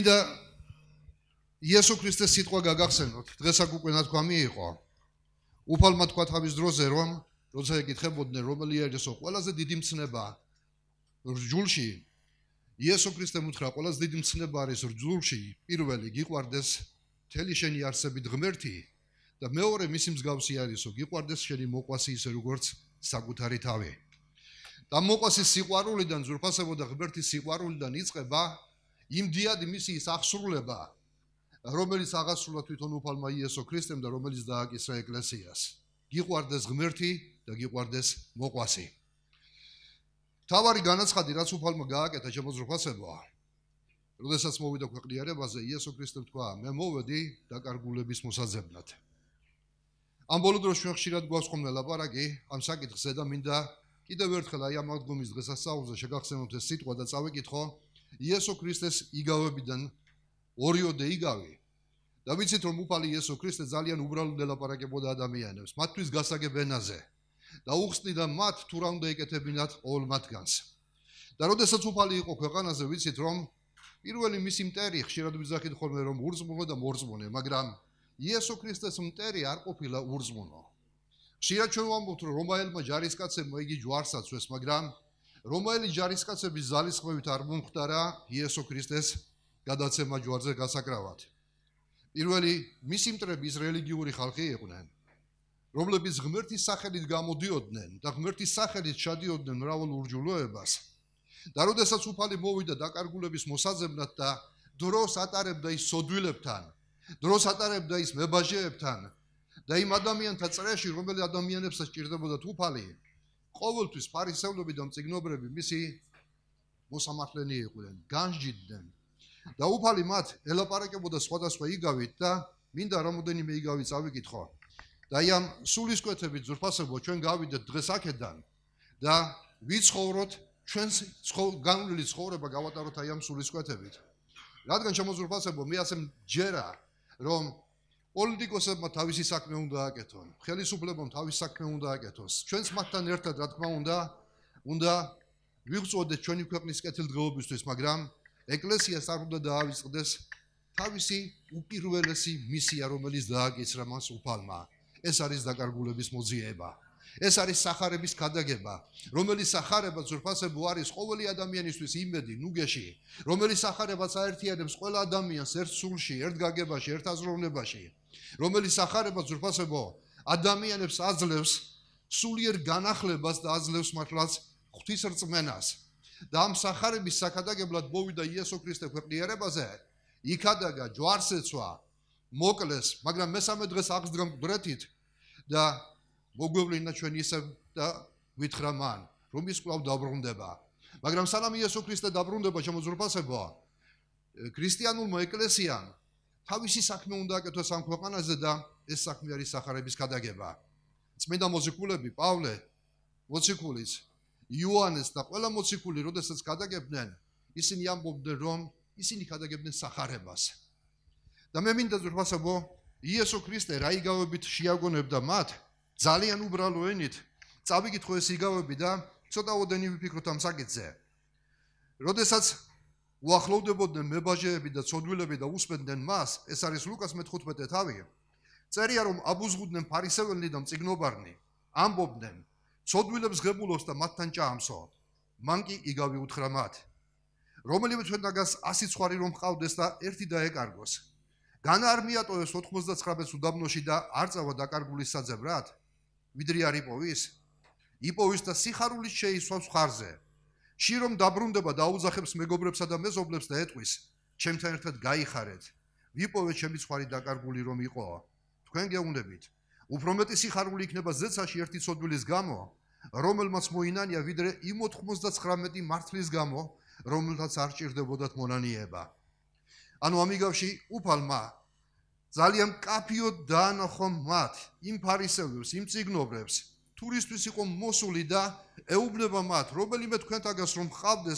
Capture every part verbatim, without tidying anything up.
მინდა იესო ქრისტეს სიტყვა გაგახსენოთ. დღესაც უკვე ნათქვამი იყო. უფალმა თქვა თავის დროზე, რომ როცა ეკითხებოდნენ, რომელი არის ეს ყველაზე დიდი მცნება რჯულში, იესო ქრისტემ უთხრა, ყველაზე დიდი მცნება არის რჯულში, პირველი გიყვარდეს მთელი შენი არსებით ღმერთი და მეორე მისი მსგავსი არისო, გიყვარდეს შენი მოყვასი ისე როგორც საკუთარი თავი. და მოყვასის სიყვარულიდან, ძვირფასებო და ღმერთის სიყვარულიდან იწყება იმდიადი მისიის აღსრულება, რომელიც აღასრულა თვითონ უფალმა იესო ქრისტემ და რომელიც დააკისრა ეკლესიას. გიყვარდეს ღმერთი და გიყვარდეს მოყვასი. თავარი განაცხადი, რაც უფალმა გააკეთა, ჩემო ძვირფასებო, როდესაც მოვიდა ქვეყნიერებაზე, იესო ქრისტემ თქვა, მე მოვედი დაკარგულების მოსაძებნად. ამ ბოლო დროს ჩვენ ხშირად გვაქვს ხოლმე ლაპარაკი ამ საკითხზე და მინდა კიდევ ერთხელ აი ამ აღდგომის დღესასწაულზე შეგახსენოთ ეს სიტყვა და წავიკითხო იესო ქრისტეს იგავებიდან ორიოდე იგავი. და ვიცით რომ უფალი იესო ქრისტე ძალიან უბრალოდ ელაპარაკებოდა ადამიანებს, მათთვის გასაგებ ენაზე და უხსნიდა მათ თუ რა უნდა ეკეთებინათ ყოველ მათგანს. და როდესაც უფალი იყო ქვეყანაზე, ვიცით რომ პირველი მისი მტერი ხშირად ვიზახით ხოლმე რომ ურწმუნო და მორწმუნე, მაგრამ იესო ქრისტეს მტერი არ ყოფილა ურწმუნო. ხშირად ჩვენ ვამბობთ რომ რომაელმა ჯარისკაცებმა იგი ჯვარს აცვეს, მაგრამ რომაელი ჯარისკაცების ძალისხმევით არ მომხდარა იესო ქრისტეს გადაცემა ჯვარზე გასაკრავად. პირველი მისი მტრები ის რელიგიური ხალხი იყვნენ, რომლებიც ღმერთის სახელით გამოდიოდნენ და ღმერთის სახელით ჩადიოდნენ მრავალ ურჯულოებას. და როდესაც უფალი მოვიდა დაკარგულების მოსაძებნად და დროს ატარებდა ის სოდვილებთან, დროს ატარებდა ის მებაჟეებთან და იმ ადამიანთა წრეში, რომელი ადამიანებსაც ჭირდებოდათ უფალი, ყოველთვის ფარისევლები და მწიგნობრები მისი მოსამართლენი იყვნენ, განსჯიდნენ. და უფალი მათ ელაპარაკებოდა სხვადასხვა იგავით და მინდა რამოდენიმე იგავი წავიკითხო. და აი ამ სულისკვეთებით ძვირფასებო ჩვენ გავიდეთ დღეს აქედან და ვიცხოვროთ ჩვენს განვლილი ცხოვრება გავატაროთ აი ამ სულისკვეთებით. რადგან შემოძვირფასებო მე ასე მჯერა რომ პოლიტიკოსებმა თავისი საქმე უნდა აკეთონ, ხელისუფლებამ თავისი საქმე უნდა აკეთოს. ჩვენც მათთან ერთად რა თქმა უნდა, უნდა ვიღწვოდეთ ჩვენი ქვეყნის კეთილდღეობისთვის, მაგრამ ეკლესიას არ უნდა დაავიწყდეს თავისი უპირველესი მისია, რომელიც დააკისრა მას უფალმა. ეს არის დაკარგულების მოძიება. ეს არის სახარების გადაგება, რომელიც სახარება ძვირფასებო არის ყოველი ადამიანისთვის იმედი, ნუგეში, რომელიც სახარებაც აერთიანებს ყველა ადამიანს ერთ სულში, ერთ გაგებაში, ერთ აზროვნებაში, რომელიც სახარება ძვირფასებო ადამიანებს აძლევს სულიერ განახლებას და აძლევს მართლაც ღვთისრწმენას. და ამ სახარების საკადაგებლად მოვიდა იესო ქრისტე ქვეყნიერებაზე, იქადაგა ჯვარს ეცვა, მოკლეს, მაგრამ მესამე დღეს აღსდგა მკვდრეთით და მოგვევლინა ჩვენ ისევ და ვითხრა მან, რომ ის კვლავ დაბრუნდება. მაგრამ სანამ იესო ქრისტე დაბრუნდება, შემოძვირფასებო, ქრისტიანულმა ეკლესიამ თავისი საქმე უნდა აკეთოს ამ ქვეყანაზე და ეს საქმე არის სახარების გადაგება. წმინდა მოციქულები, პავლე, მოციქულიც, იოანეს და ყველა მოციქული, როდესაც გადაგებდნენ, ისინი ამბობდნენ, რომ ისინი გადაგებდნენ სახარებას. და მე მინდა ძვირფასებო, იესო ქრისტე რა იგავებით შეაგონებდა მათ, ძალიან უბრალო ენით, წავიკითხო ეს იგავები და ცოტა ოდენი ვიფიქროთ ამ საკითხზე. როდესაც უახლოვდებოდნენ მებაჟეები და ცოდვილები და უსმენდნენ მას, ეს არის ლუკას მეთხუთმეტე თავი, წერია რომ აბუზღუდნენ ფარისეველი და მწიგნობარნი, ამბობდნენ, ცოდვილებს ღებულობს და მათთან ჭამსო. მან კი იგავი უთხრა მათ, რომელიმე ჩვენაგას ასი ცხვარი რომ ყავდეს და ერთი დაეკარგოს. განა არ მიატოვეს ოთხმოცდაცხრამეტს უდაბნოში და არ წავა დაკარგულის საძებრად? ვიდრე არ იპოვის? იპოვის და სიხარულით შეისვავს ხარზე. ში რომ დაბრუნდება და აუძახებს მეგობრებსა და მეზობლებს და ეტყვის, ჩემთან ერთად გაიხარეთ. ვიპოვეთ ჩემი ცხვარი დაკარგული რომ იყო. თქვენ გეუბნებით, უფრო მეტი სიხარული იქნება ზეცაში ერთი ცოდვილის გამო, რომელმაც მოინანია ვიდრე იმ ოთხმოცდაცხრამეტი მართლის გამო, რომელთაც არ ჭირდებოდათ მონანიება. ანუ ამიგავში უფალმა ძალიან მკაფიოდ დაანახო მათ, იმ ფარისევლებს, იმ მწიგნობრებს, თურისთვის იყო მოსული და ეუბნება მათ, რომელიმე თქვენთაგას რომ ყავდეს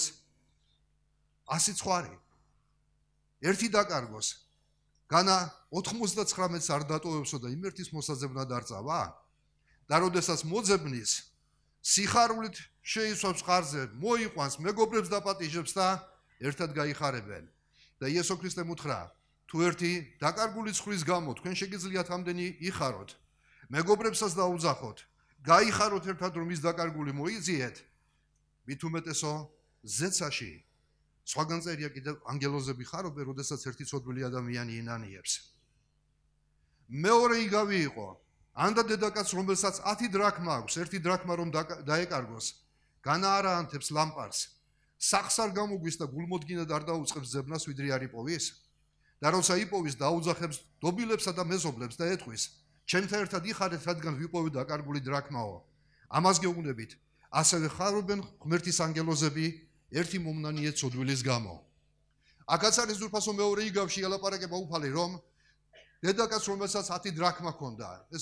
ასი ცხვარი, ერთი დაკარგოს, განა ოთხმოცდაცხრამეტს არ დატოვებსო და იმ ერთის მოსაძებნად არ წავა? და როდესაც მოძებნის, სიხარულით შეისვავს ხარზე, მოიყვანს, მეგობრებს დაპატიჟებს და ერთად გაიხარებენ. და იესო ქრისტემ უთხრა თუ ერთი დაკარგული ცხრის გამო თქვენ შეგიძლიათ ამდენი იხაროთ მეგობრებსაც დაუძახოთ გაიხაროთ ერთად რომ ის დაკარგული მოიძიეთ მით უმეტესო ზეცაში სხვაგან წერია კიდევ ანგელოზები ხარობენ როდესაც ერთი ცოდვილი ადამიანი ინანიებს მეორე იგავი იყო ანდა დედაკაც რომელსაც ათი დრაქმა აქვს ერთი დრაქმა რომ დაეკარგოს განაარაანთებს ლამპარს სახს არ გამოგვის და გულმოდგინედ არ დაუწყებს ზებნას ვიდრე არ იპოვის და როცა იპოვის დაუძახებს დობილებსა და მეზობლებს და ეთქვის ჩემთან ერთად იხარეთ რადგან ვიპოვე დაკარგული დრაქმაო ამას გეუბნებით ასევე ხარობენ ღმერთის ანგელოზები ერთი მომნანიე ცოდვილის გამო აქაც არის ძვირფასო მეორე იგავში ელაპარაკება უფალი რომ დედაკაც რომელსაც ათი დრაქმა ჰქონდა ეს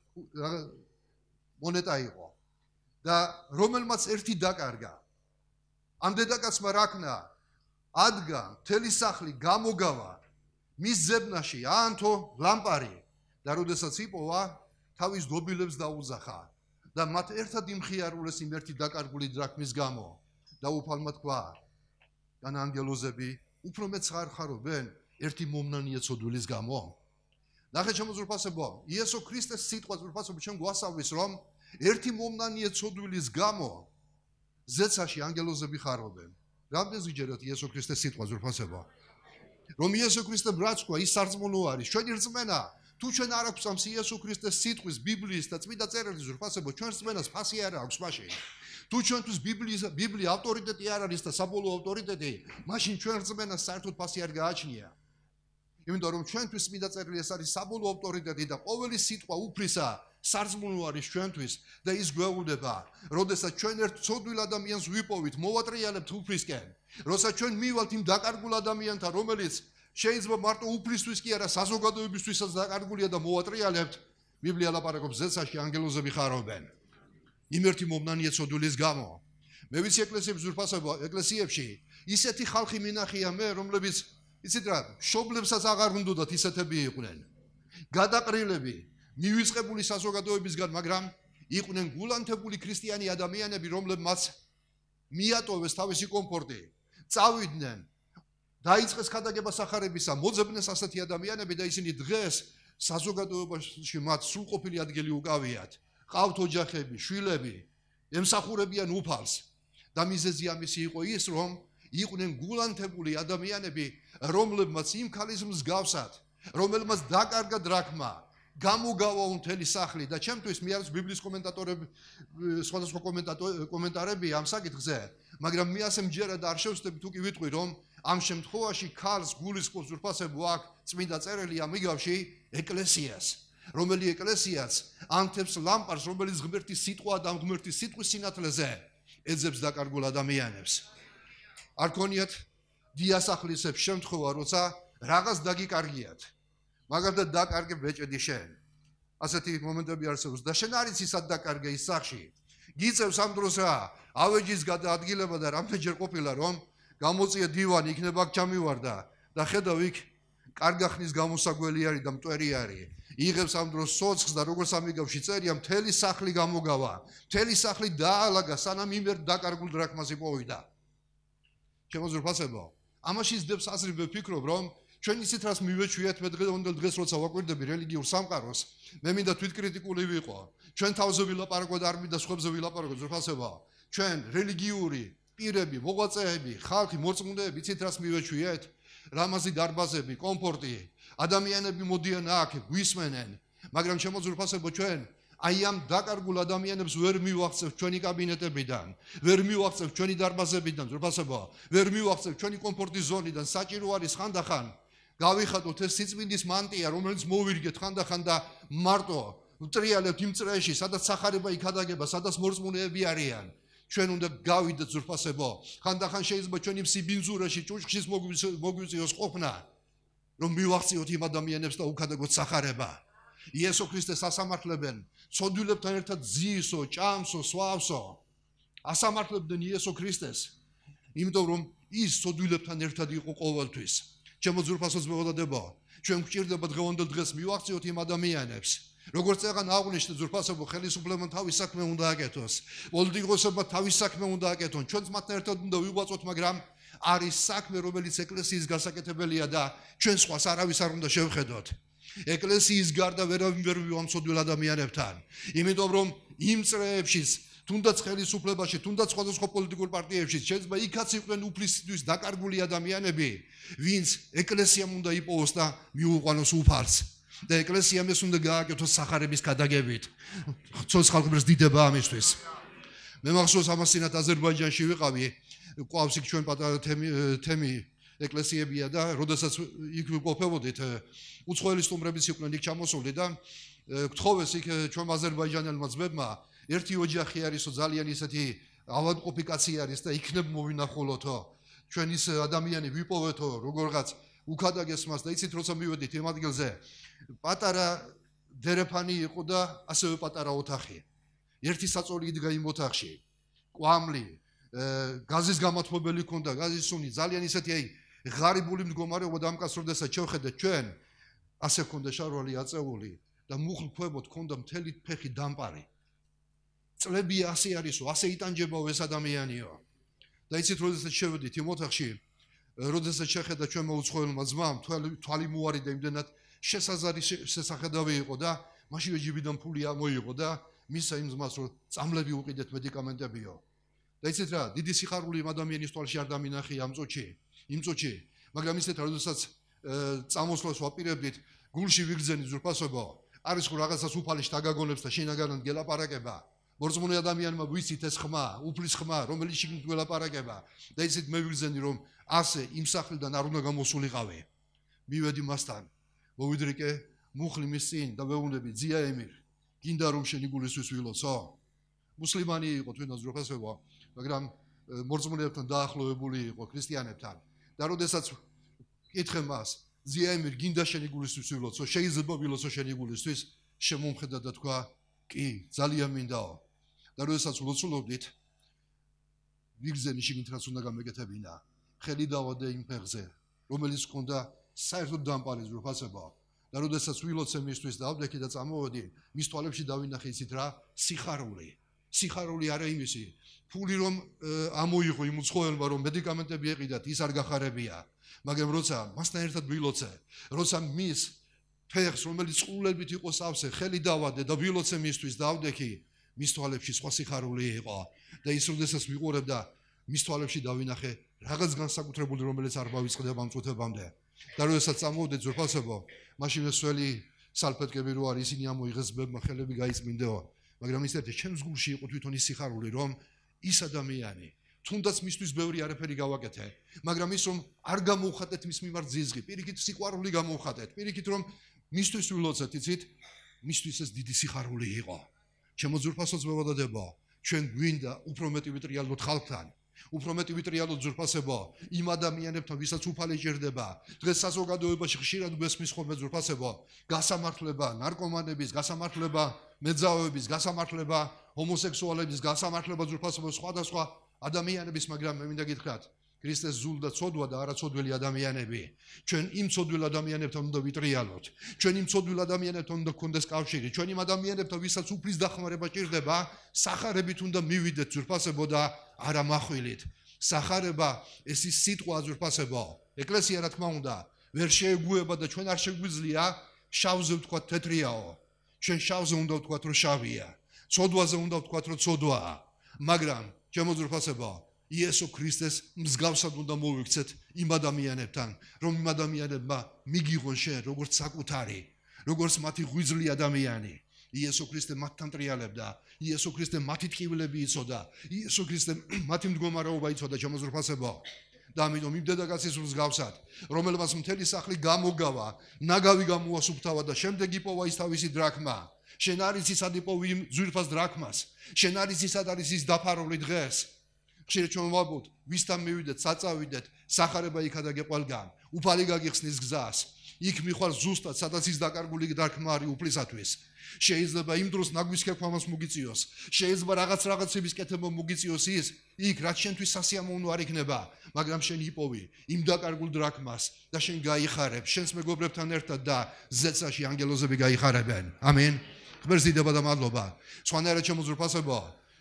მონეტა იყო და რომელმაც ერთი დაკარგა ამ დედაკაცმა რა ქნა ადგა მთელი სახლი გამოგავა მის ზებნაში აანთო ლამპარი და როდესაც იპოვა თავის დობილებს დაუძახა და მათ ერთად იმხიარულეს იმ ერთი დაკარგული დრაქმის გამო და უფალმა თქვა ან ანგელოზები უფრო მეც არ ხარობენ ერთი მომნანიე ცოდვილის გამო ნახეთ ჩემო ძვირფასებო იესო ქრისტეს სიტყვა ძვირფასებო ჩვენ გვასწავლის რომ ერთი მომნანიე ცოდვილის გამო ზეცაში ანგელოზები ხარობენ რამდენს ვიჯეროთ იესო ქრისტეს სიტყვა ძვირფასებო რომ იესო ქრისტემ რაც თქვა ის სარწმუნო არის ჩვენი რწმენა თუ ჩვენ არ აქვს ამ იესო ქრისტეს სიტყვის ბიბლიის და წმინდა წერილი ძვირფასებო ჩვენ რწმენას ფასი არ აქვს მაშინ თუ ჩვენთვის ბიბლიის ბიბლია ავტორიტეტი არ არის და საბოლოო ავტორიტეტი მაშინ ჩვენ რწმენას საერთოდ ფასი არ გააჩნია იმიტომ რომ ჩვენთვის წმინდა წერილი ეს არის საბოლოო ავტორიტეტი და ყოველი სიტყვა უფრისა სარწმუნო არის ჩვენთვის და ის გვეუბნება როდესაც ჩვენ ერთ ცოდვილ ადამიანს ვიპოვით მოვატრიალებთ უფრისკენ როცა ჩვენ მივალთ იმ დაკარგულ ადამიანთან რომელიც შეიძლება მარტო უფლისთვის კი არა საზოგადოებისთვისაც დაკარგულია და მოვატრიალებთ ბიბლია ლაპარაკობს ზეცაში ანგელოზები ხარობენ იმ ერთი მომნანიე ცოდვილის გამო მე ვიცი ეკლესიების ძვირფასებო ეკლესიებში ისეთი ხალხი მინახია მე რომლებიც იცით რა მშობლებსაც აღარ უნდათ ისეთები იყვნენ გადაყრილები მივიწყებული საზოგადოებისგან მაგრამ იყვნენ გულანთებული ქრისტიანი ადამიანები რომლებმაც მიატოვეს თავისი კომფორტი წავიდნენ დაიწყეს ქადაგება სახარებისა მოძებნეს ასეთი ადამიანები და ისინი დღეს საზოგადოებაში მათ სრულყოფილი ადგილი უკავიათ ყავთ ოჯახები შვილები ემსახურებიან უფალს და მიზეზი ამისი იყო ის რომ იყვნენ გულანთებული ადამიანები რომლებმაც იმ ქალის მსგავსად რომელმაც დაკარგა დრაქმა გამოგავა მთელი სახლი და ჩემთვის მე არის ბიბლიის კომენტატორები სხვადასხვა კომენტარები ამ საკითხზე მაგრამ მე ასე მჯერა და არ შევსდები თუ კი ვიტყვი რომ ამ შემთხვევაში ქალს გულისხმობს ძვირფასებო აქ წმინდა წერილი ამ იგავში ეკლესიას რომელი ეკლესიაც ანთებს ლამპარს რომელიც ღმერთის სიტყვა და ღმერთის სიტყვის სინათლეზე ეძებს დაკარგულ ადამიანებს არ ქონიათ დიასახლისებს შემთხვევა როცა რაღაც დაგიკარგიათ მაგალითად დაკარგე ბეჭედი შენ ასეთი მომენტები არსებობს და შენ არის ისად დაკარგე ის სახში გიწევს ამ დროს რა ავეჯის გადაადგილება და რამდენჯერ ყოფილა რომ გამოწია დივანი იქნება აქ ჩამივარდა და ხედავ იქ კარგახნის გამოსაგველი არის და მტვერი არის იღებს ამ დროს სოცხს და როგორც ამიგავში წერია მთელი სახლი გამოგავა მთელი სახლი დაალაგა სანამ იმერ დაკარგულ დრაქმას იპოვიდა ჩემო ძვირფასებო ამაში ზდებს აზრი ვფიქრობ რომ ჩვენ ისეთ რას მივეჩვიათ მე დღევანდელ დღეს როცა ვაკვირდები რელიგიურ სამყაროს მე მინდა თვითკრიტიკული ვიყო ჩვენ თავზე ვილაპარაკო და არ მინდა სხვებზე ვილაპარაკო ძვირფასებო ჩვენ რელიგიური პირები მოღვაწეები ხალხი მორწმუნეები ისეთ რას მივეჩვიათ რამაზი დარბაზები კომფორტი ადამიანები მოდიან აქ გვისმენენ მაგრამ ჩემო ძვირფასებო ჩვენ აი ამ დაკარგულ ადამიანებს ვერ მივახცევთ ჩვენი კაბინეტებიდან ვერ მივახცევთ ჩვენი დარბაზებიდან ძვირფასებო ვერ მივახცევთ ჩვენი კომფორტის ზონიდან საჭირო არის ხანდახან გავიხატოთ ეს სიწმინდის მანტია რომელიც მოვირგეთ ხანდახან და მარტო ვტრიალებთ იმ წრეში სადაც სახარება იქადაგება სადაც მორწმუნეები არიან ჩვენ უნდა გავიდეთ ძვირფასებო ხანდახან შეიძლება ჩვენი სიბინძურაში ჭუჭხის მოგვიწიოს ყოფნა რომ მივახციოთ იმ ადამიანებს და უკადაგოთ სახარება იესო ქრისტეს ასამართლებენ ცოდვილებთან ერთად ძიისო ჭამსო სვავსო ასამართლებდნენ იესო ქრისტეს იმიტომ რომ ის ცოდვილებთან ერთად იყო ყოველთვის ჩემო ძვირფასოს მეგობრებო ჩვენ გვჭირდება დღევანდელ დღეს მივახციოთ იმ ადამიანებს როგორც წეგან აღნიშნეთ ძვირფასებო ხელისუფლებამ თავის საქმე უნდა აკეთოს პოლიტიკოსებმა თავის საქმე უნდა აკეთონ ჩვენც მათთან ერთად უნდა ვიღვაწოთ მაგრამ არის საქმე, რომელიც ეკლესიის გასაკეთებელია და ჩვენ სხვას არავის არ უნდა შევხედოთ. ეკლესიის გარდა ვერავინ ვერ ვივამცოდვილ ადამიანებთან. იმიტომ რომ იმ წრეებშიც, თუნდაც ხელისუფლებაში, თუნდაც სხვადასხვა პოლიტიკურ პარტიებში შეიძლება იქაც იყვნენ უფლისათვის დაკარგული ადამიანები, ვინც ეკლესიამ უნდა იპოვოს და მიუყვანოს უფალს. და ეკლესიამ ეს უნდა გააკეთოს სახარების გადაგებით. ცოცხალყმერს დიდება ამისთვის. მე მახსოვს ამას წინათ აზერბაიჯანში ვიყავი, ყავს იქ ჩვენ პატარა თემი ეკლესიებია და როდესაც იქ ვიყოფებოდით, უცხოელი სტუმრებიც იყვნენ იქ ჩამოსული და გთხოვეს იქ ჩვენ აზერბაიჯანელმა ძმებმა, ერთი ოჯახი არისო ძალიან ისეთი ავადმყოფი კაცი არის და იქნებ მოვინახულოთო, ჩვენ ის ადამიანი ვიპოვეთო, როგორღაც უქადაგეს მას და იცით როცა მივედით იმ ადგილზე, პატარა დერეფანი იყო და ასევე პატარა ოთახი. ერთი საწოლი იდგა იმ ოთახში, კვამლი, გაზის გამოთმობელი ქონდა, გაზის სუნი, ძალიან ისეთი აი ღარიბული მდგომარეობა დამკაცროდეს და შევხედეთ ჩვენ, ასე ქონდა შარვალი აწეული და მუხლ ქვემოთ ქონდა მთელი ფეხი დამპარი. წლები ასე არისო, ასე იტანჯებაო ეს ადამიანიო. და იცით როდესაც შევედით იმ ოთახში, როდესაც შეხედა ჩვენ მოუცხოელმა ძმამ, თვალი მოარიდა იმდენად შესაზარი შესახედავი იყო და მაშინვე ჯიბიდან ფული ამოიღო და მისცა იმ ძმას რომ წამლები უყიდეთ მედიკამენტებიო. და იცით რა, დიდი სიხარული იმ ადამიანის თვალში არ დამინახია ამ წუთში, იმ წუთში, მაგრამ იცით რა, როდესაც წამოსვლას ვაპირებდით, გულში ვიგრძენი ძვირფასობო, არის ხო რაღაცას უფალი შთაგაგონებს და შინაგანად გელაპარაკება. მორწმუნე ადამიანმა ვიცით ეს ხმა, უფლის ხმა, რომელიც შიგნით გელაპარაკება და იცით მე ვიგრძენი რომ ასე იმ სახლიდან არ უნდა გამოსულიყავი. მივედი მასთან, მოვიდრიკე მუხლი მის წინ და ვეუბნები ძია ემირ, გინდა რომ შენი გულისთვის ვილოცო? მუსლიმანი იყო თვითონ ძვირფასობა, მაგრამ მორწმუნეებთან დაახლოებული იყო ქრისტიანებთან. და როდესაც კითხე მას, ძია ემირ, გინდა შენი გულისთვის ვილოცო? შეიძლება ვილოცო შენი გულისთვის? შემომხედა და თქვა, კი, ძალიან მინდაო. და როდესაც ვლოცულობდით, ვიგრძენი შიგნით რაც უნდა გამეკეთებინა, ხელი დავადე იმ ფეხზე, რომელიც ჰქონდა საერთოდ დამპარი ძვირფასება. და როდესაც ვილოცე მისთვის დავდექი და წამოვედი, მის თვალებში დავინახე იცით რა, სიხარული. სიხარული არა იმისი, ფული რომ ამოიღო იმ უცხოელმა რომ მედიკამენტები ეყიდათ, ის არ გახარებია. მაგრამ როცა მასთან ერთად ვილოცე, როცა მის ფეხს, რომელიც ყულებით იყო სავსე, ხელი დავადე და ვილოცე მისთვის დავდექი, მის თვალებში სხვა სიხარული იყო. და ის როდესაც ვიყურებდა, მის თვალებში დავინახე რაღაც განსაკუთრებული, რომელიც არ მოვიწყდება ამ წუთებამდე. და როდესაც წამოვიდე ძვირფასებო, მაშინ სველი სალფეტკები რო არის, ისინი ამოიღეს ბებმა, ხელები გაიწმინდეო. მაგრამ ისეთი ჩემს გულში იყო თვითონ ის სიხარული, რომ ის ადამიანი, თუნდაც მისთვის ბევრი არაფერი გავაკეთე, მაგრამ ის რომ არ გამოვხატეთ მის მიმართ ზიზღი, პირიქით სიყვარული გამოვხატეთ, პირიქით რომ მისთვის ვილოცეთ, იცით, მისთვის ეს დიდი სიხარული იყო. ჩემო ძვირფასო ძმებო და დებო, ჩვენ გვინდა უფრო მეტი ვიტრიალოთ ხალხთან. უფრო მეტი ვიტრიალოთ ძვირფასებო, იმ ადამიანებთან, ვისაც უფალი ჭირდება. დღეს საზოგადოებაში ხშირად გვესმის ხოლმე ძვირფასებო, გასამართლება ნარკომანების, გასამართლება მეძავების, გასამართლება ჰომოსექსუალების, გასამართლება ძვირფასებო სხვადასხვა ადამიანების, მაგრამ მე მინდა გითხრათ, ქრისტეს ზულ და ცოდვა და არა ცოდვილი ადამიანები. ჩვენ იმ ცოდვილ ადამიანებთან უნდა ვიტრიალოთ. ჩვენ იმ ცოდვილ ადამიანებთან უნდა გქონდეს კავშირი. ჩვენ იმ ადამიანებთან, ვისაც უფლის დახმარება ჭირდება, სახარებით უნდა მივიდეთ ძვირფასებო და არა מחვილით. სახარება ეს ის სიტყვა ძვირფასებო. ეკლესია რა თქმა უნდა, ვერ შეეგუება და ჩვენ არ შეგვიძლია შავზე ვთქვათ თეთრიაო. ჩვენ შავზე უნდა ვთქვათ რომ შავია. ცოდვაზე უნდა ვთქვათ რომ ცოდვაა. მაგრამ ჩემო ძვირფასებო, იესო ქრისტეს მსგავსად უნდა მოვიქცეთ იმ ადამიანებთან, რომ იმ ადამიანებმა მიგიღონ შენ როგორც საკუთარი, როგორც მათი ღვიძლი ადამიანი. იესო ქრისტე მათთან ტრიალებდა, იესო ქრისტე მათი ტკივილები იცოდა, იესო ქრისტე მათი მდგომარეობა იცოდა, ჩემო ძვირფასებო. და ამიტომ იმ დედაკაცის მსგავსად, რომელმაც მთელი სახლი გამოგავა, ნაგავი გამოასუფთავა და შემდეგ იპოვა ის თავისი დრაქმა. შენ არ იცი სად იპოვი იმ ძვირფას დრაქმას, შენ არ იცი სად არის ის დაფარული დღეს. ხშირად ჩვენ ვაბობთ, ვისთან მივიდეთ, საწავიდეთ, სახარება იქადაგე ყველგან, უფალი გაგიხსნის გზას. იქ მიხვალ ზუსტად, სადაც ის დაკარგული დრაქმა არის უფლისათვის. შეიძლება იმ დროს ნაგვის ქექვამას მოგიწიოს, შეიძლება რაღაც რაღაცების კეთება მოგიწიოს ის, იქ რაც შენთვის სასიამოვნო არ იქნება, მაგრამ შენ იპოვი იმ დაკარგულ დრაქმას და შენ გაიხარებ, შენს მეგობრებთან ერთად და ზეცაში ანგელოზები გაიხარებენ. ამინ. ღმერთს დიდება და მადლობა. სხვანაირად ჩემო ძვირფასებო,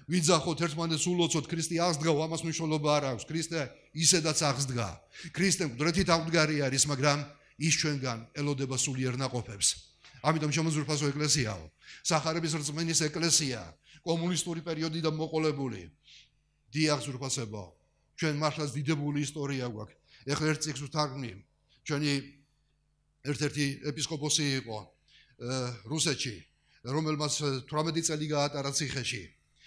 ვიძახოთ ერთმანეთს ულოცოთ ქრისტე აღსდგა ამას მნიშვნელობა არ აქვს ქრისტე ისედაც აღსდგა ქრისტე მკვდრეთით აღდგარი არის მაგრამ ის ჩვენგან ელოდება სულიერ ნაყოფებს ამიტომ შემოზურფასო ეკლესიაო სახარების რწმენის ეკლესია კომუნისტური პერიოდიდან მოყოლებული დიახ ზურფასებო ჩვენ მართლაც დიდებული ისტორია გვაქვს ეხლა ერთ წიგნს ვთარგმნი ჩვენი ერთ-ერთი ეპისკოპოსი იყო რუსეთში რომელმაც თვრამეტი წელი გაატარა ციხეში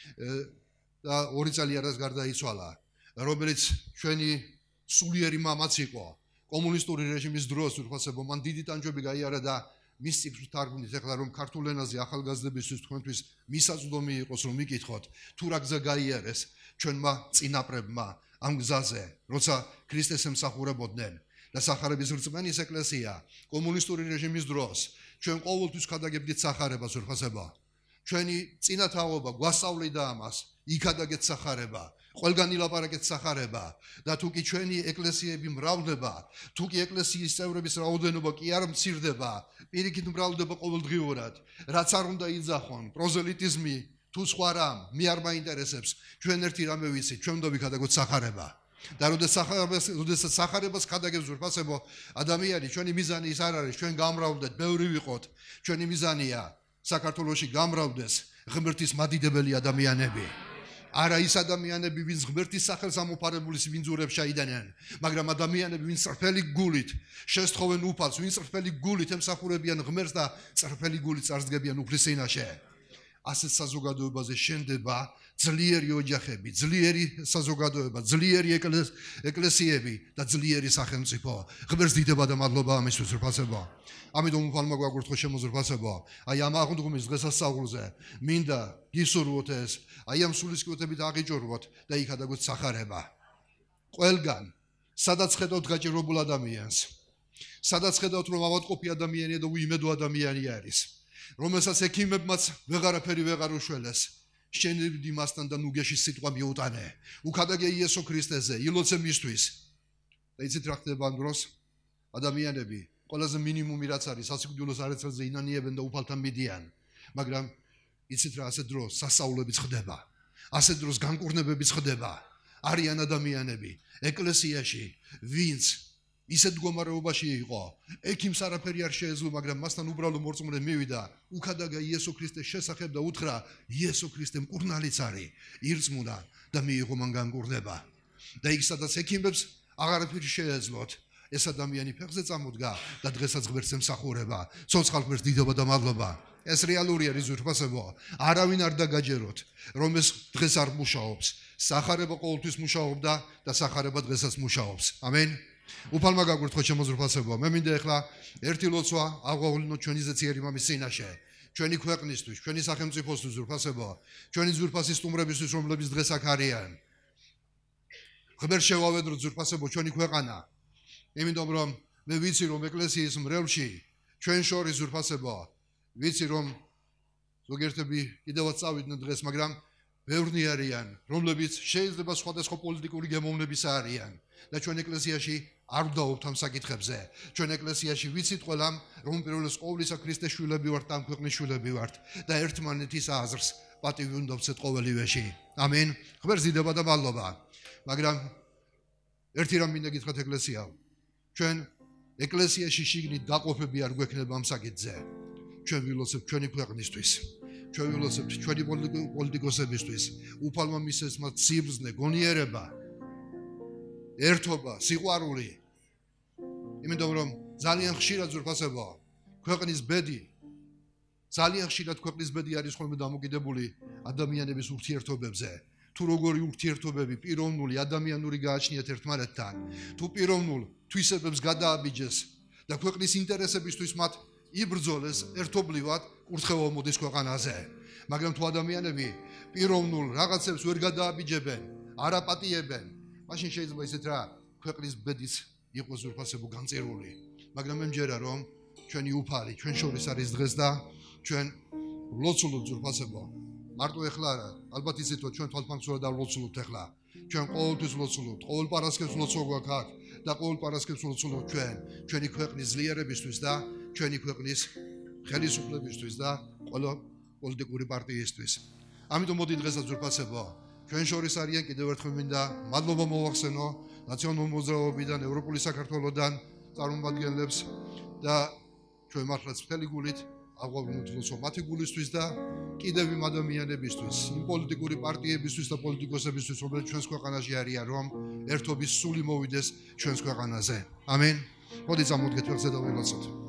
და ორი წელი არას გარდაიცვალა რომელიც ჩვენი სულიერი მამაც იყო კომუნისტური რეჟიმის დროს ზურფასებო მან დიდი ტანჯვები გაიარა და მის წიგნს ვთარგმნით ეხლა რომ ქართულ ენაზე ახალგაზრდებისთვის თქვენთვის მისაწვდომი იყოს რომ მიკითხოთ თუ რა გზა გაიარეს ჩვენმა წინაპრებმა ამ გზაზე როცა ქრისტეს ემსახურებოდნენ და სახარების რწმენის ეკლესია კომუნისტური რეჟიმის დროს ჩვენ ყოველთვის ხადაგებდით სახარებას ზურფასებო ჩვენი წინათაობა გვასწავლიდა ამას იქადაგეთ სახარება ყველგან ილაპარაკეთ სახარება და თუ კი ჩვენი ეკლესიები მრავლდება თუ კი ეკლესიის წევრების რაოდენობა კი არ მცირდება პირიქით მრავლდება ყოველდღიურად რაც არ უნდა იძახონ პროზელიტიზმი თუ სხვა რამ მე არ მაინტერესებს ჩვენ ერთი რამე ვიცით ჩვენ უნდა ვიქადაგოთ სახარება და როდესაც სახარებას როდესაც სახარებას ხადაგებს ზურფასებო ადამიანი ჩვენი მიზანი ის არ არის ჩვენ გამრავლდეთ ბევრი ვიყოთ ჩვენი მიზანია საქართველოში გამრავლდეს ღმერთის მადიდებელი ადამიანები არა ის ადამიანები ვინც ღმერთის სახელს ამოფარებულის ვინძურებს შეიდნენ მაგრამ ადამიანები ვინც წრფელი გულით შესთხოვენ უფალს ვინც წრფელი გულით ემსახურებიან ღმერთს და წრფელი გულით წარსდგებიან უფლის წინაშე ასეთ საზოგადოებაზე შენდება ძლიერი ოჯახები ძლიერი საზოგადოება ძლიერი ეკლესიები და ძლიერი სახელმწიფო ღმერთს დიდება და მადლობა ამისთვის ზურფასებო ამიტომ უფალმა გვაგვირთ ხო შემოზურფასებო აი ამ აღდგომის დღესასწაულზე მინდა გისურვოთ ეს აი ამ სულისკვეთებით აღიჯოროთ და იქადაგოთ სახარება ყველგან სადაც ხედავთ გაჭირებულ ადამიანს სადაც ხედავთ რომ ავადმყოფი ადამიანია და უიმედო ადამიანი არის რომელსაც ექიმებმაც ვეღარაფერი ვეღარ უშველეს შენებდი მასთან და ნუგეში სიტყვა მიუტანე უქადაგე იესო ქრისტეზე ილოცე მისთვის და იცით რა ხდება ამ დროს ადამიანები ყველაზე მინიმუმი რაც არის სასიკვდილოს არეცელზე ინანიებენ და უფალთან მიდიან მაგრამ იცით რა ასეთ დროს სასწაულებიც ხდება ასეთ დროს განკურნებებიც ხდება არიან ადამიანები ეკლესიაში ვინც ისეთ მდგომარეობაში იყო ექიმს არაფერი არ შეეძლო მაგრამ მასთან უბრალო მორწმუნე მივიდა უქადაგა იესო ქრისტეს შესახებ და უთხრა იესო ქრისტე მკურნალიც არის ირწმუნა და მიიღო მან განკურნება და იქ სადაც ექიმებს აღარაფერი შეეძლოთ ეს ადამიანი ფეხზე წამოდგა და დღესაც ღმერთს ემსახურება ცოცხალ ღმერთს დიდობა და მადლობა ეს რეალური არის ზურფასებო არავინ არ დაგაჯეროთ რომ ეს დღეს არ მუშაობს სახარება ყოველთვის მუშაობდა და სახარება დღესაც მუშაობს ამენ უფალმა გაგვირთ ხო შემოზურფასებო მე მინდა ეხლა ერთი ლოცვა აღვავლინოთ ჩვენი ზეციერი მამის წინაშე ჩვენი ქვეყნისთვის ჩვენი სახელმწიფოსთვის ზურფასებო ჩვენი ზურფასის სტუმრებისთვის რომლებიც დღეს აქ არიან ღმერთს შევავედროთ ზურფასებო ჩვენი ქვეყანა იმიტომ რომ მე ვიცი რომ ეკლესიის მრევლში ჩვენ შორის ზურფასებო ვიცი რომ ზოგიერთები კიდევაც წავიდნენ დღეს მაგრამ ბევრნი არიან რომლებიც შეიძლება სხვადასხვა პოლიტიკური გემოვნების არიან და ჩვენ ეკლესიაში არ ვდაობთ ამ საკითხებზე ჩვენ ეკლესიაში ვიცით ყველამ რომ პირველს ყოვლისა ქრისტეს შვილები ვართ და ამ ქვეყნის შვილები ვართ და ერთმანეთის აზრს პატივი უნდა ვცეთ ყოველივეში ამენ ღმერთს დიდება და მადლობა მაგრამ ერთი რამ მინდა გითხრათ ეკლესიაო ჩვენ ეკლესიაში შიგნით დაყოფები არ გვექნება ამ საკითხზე ჩვენ ვილოცებთ ჩვენი ქვეყნისთვის ჩვენ ვილოცებთ ჩვენი პოლიტიკოსებისთვის უფალმა მისცეს მათ სიბრძნე გონიერება ერთობა სიყვარული იმიტომ რომ ძალიან ხშირად ზურფასებო ქვეყნის ბედი ძალიან ხშირად ქვეყნის ბედი არის ხოლმე დამოკიდებული ადამიანების ურთიერთობებზე თუ როგორი ურთიერთობები პიროვნული ადამიანური გააჩნიათ ერთმანეთთან თუ პიროვნულ თვისებებს გადააბიჯეს და ქვეყნის ინტერესებისთვის მათ იბრძოლეს ერთობლივად კურთხევა მოდის ქვეყანაზე მაგრამ თუ ადამიანები პიროვნულ რაღაცებს ვერ გადააბიჯებენ არ აპატიებენ მაშინ შეიძლება ისეთ რა ქვეყნის ბედიც იყოს ზურფასებო განწერული მაგრამ მე მჯერა რომ ჩვენი უფალი ჩვენ შორის არის დღეს და ჩვენ ვლოცულობთ ზურფასებო მარტო ეხლა არა ალბათ ისეთო ჩვენ თვალფანქცურად არ ვლოცულობთ ეხლა ჩვენ ყოველთვის ვლოცულობთ ყოველ პარასკევს ვლოცვა გვაქვს აქ და ყოველ პარასკევს ვლოცულობთ ჩვენ ჩვენი ქვეყნის ძლიერებისთვის და ჩვენი ქვეყნის ხელისუფლებისთვის და ყველა პოლიტიკური პარტიისთვის ამიტომ მოდი დღესაც ძვირფასებო ჩვენ შორის არიან კიდევ ერთხელ მინდა მადლობა მოვახსენო ნაციონალურ მოძრაობიდან ევროპული საქართველოსდან წარმომადგენლებს და ჩვენ მართლაც მთელი გულით აღვავნოთ რუსო მათი გულისთვის და კიდევ იმ ადამიანებისთვის იმ პოლიტიკური პარტიებისთვის და პოლიტიკოსებისთვის რომლებიც ჩვენს ქვეყანაში არიან რომ ერთობის სული მოვიდეს ჩვენს ქვეყანაზე ამენ მოდი წამოდგეთ ფეხზე და ველოცოთ